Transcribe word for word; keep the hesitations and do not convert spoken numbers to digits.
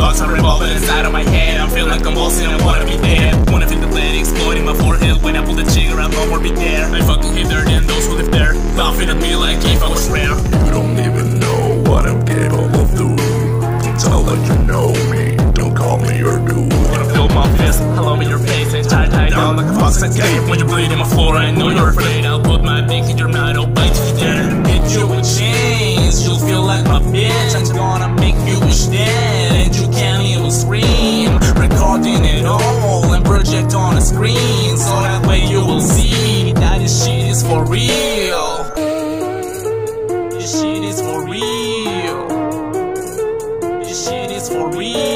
thoughts are revolving inside of my head. I'm feeling like I'm convulsing, I wanna be dead. Wanna feel the lead exploding my forehead. When I pull the trigger, I'll no more be there. I fucking hate there than those who live there, laughing at me like if I was rare. You don't even know what I'm capable of doing. Tell that you know me, don't call me your dude. Wanna feel my fist, hello me your face, and tie tied down like a fox escape. When you bleed in my floor, I know you're afraid. I'll put my dick in your mouth, I'll bite you there. Hit you with chains, you'll feel like my bitch. I'm gonna make you wish dead, and you can't even scream. Recording it all and project on the screen, so that way you will see that this shit is for real. This shit is for real. This shit is for real.